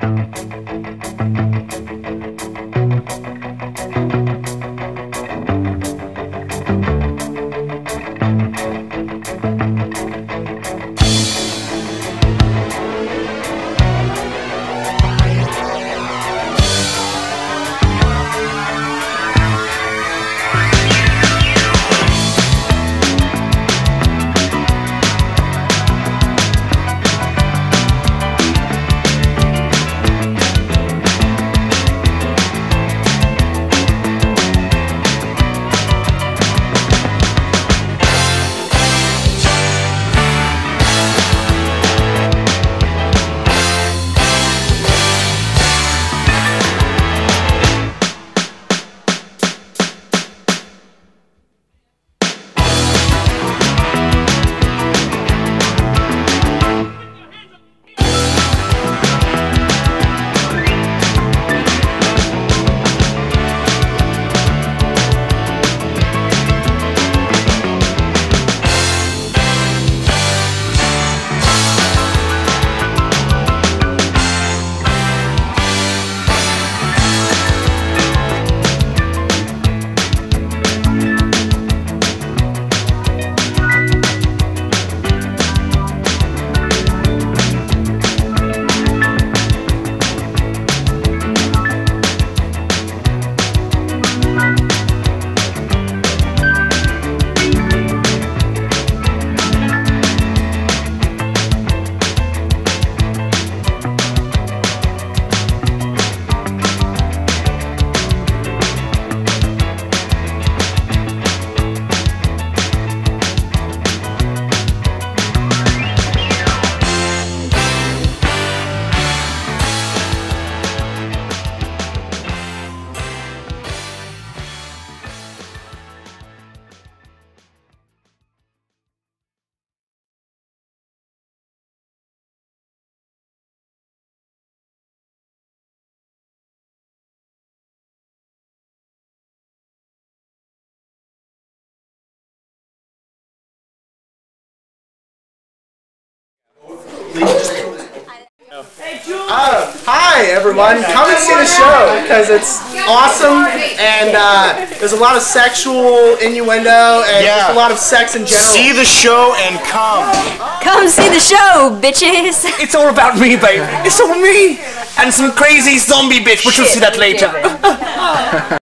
Hi everyone, come and see the show because it's awesome and there's a lot of sexual innuendo and just a lot of sex in general. See the show and come. Come see the show, bitches. It's all about me, babe. It's all me and some crazy zombie bitch, but you'll see that later.